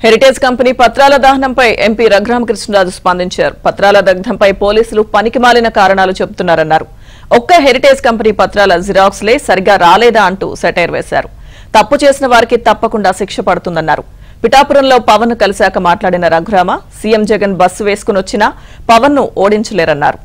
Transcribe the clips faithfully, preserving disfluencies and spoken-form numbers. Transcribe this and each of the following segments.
Heritage company పత్రాల దహనంపై MP Raghuramakrishnaraju స్పందించారు. పత్రాల దగ్ధంపై పోలీసులు పనికిమాలిన కారణాలు చెబుతున్నారన్నారు. ఒక్క హెరిటేజ్ కంపెనీ పత్రాల జిరాక్స్లే సరిగా రాలేదా అంటూ సెటైర్ వేశారు. తప్పు చేసిన వారికి తప్పకుండా శిక్ష పడుతుందన్నారు. పిఠాపురంలో పవన్ కలిశాక మాట్లాడిన రఘురామ సీఎం జగన్ బస్సు వేసుకుని వచ్చినా పవన్ ను ఓడించలేరన్నారు.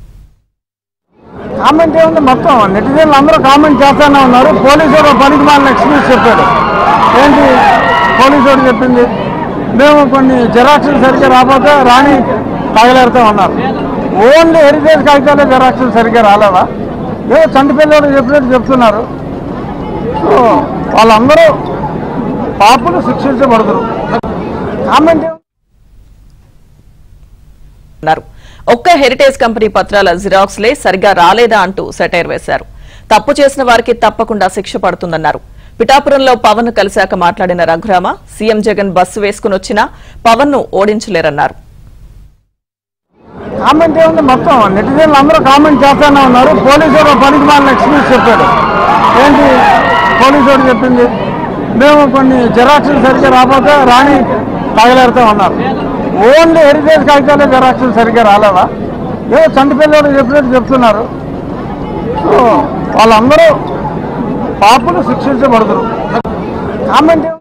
కామెంట్ ఏముంది, మొత్తం నెటిజన్లు అందరూ కామెంట్ చేస్తానే ఉన్నారు. పోలీసు పనికి మాలిన ఎక్స్క్యూజ్ చెప్పాడు. ఏంటి పోలీసు చెప్పింది, మేము కొన్ని జెరాక్స్లు సరిగ్గా రాకపోతే రాణి తగలేరుతూ ఉన్నారు. ఓన్లీ హెరిటేజ్ కాగితాలే జెరాక్స్లు సరిగ్గా రాలేవా? ఏదో చంటి పిల్లలు చెప్పినట్టు చెప్తున్నారు. సో వాళ్ళందరూ పాపులు శిక్షించబడతారు. కామెంట్ అన్నారు. ఒక్క హెరిటేజ్ కంపెనీ పత్రాల జిరాక్స్లే సరిగా రాలేదా అంటూ సెటైర్ వేశారు. తప్పు చేసిన వారికి తప్పకుండా శిక్ష పడుతుందన్నారు. పిఠాపురంలో పవన్ కలిశాక మాట్లాడిన రఘురామ సీఎం జగన్ బస్సు వేసుకుని వచ్చినా పవన్ ను ఓడించలేరన్నారు. కామెంట్ ఏముంది, మొత్తం నెటిజన్లు అందరూ కామెంట్ చేస్తానే ఉన్నారు. పోలీసు పనికి మాలిన ఎక్స్క్యూజ్ చెప్పాడు. ఏంటి పోలీసు చెప్పింది, మేము కొన్ని జెరాక్స్లు సరిగ్గా రాకపోతే రాణి తగలేరుతూ ఉన్నారు. ఓన్లీ హెరిటేజ్ కాగితాలే జెరాక్స్లు సరిగ్గా రాలేవా? ఏదో చంటి పిల్లలు చెప్పినట్టు చెప్తున్నారు. సో వాళ్ళందరూ పాపులు శిక్షించబడతారు. కామెంట్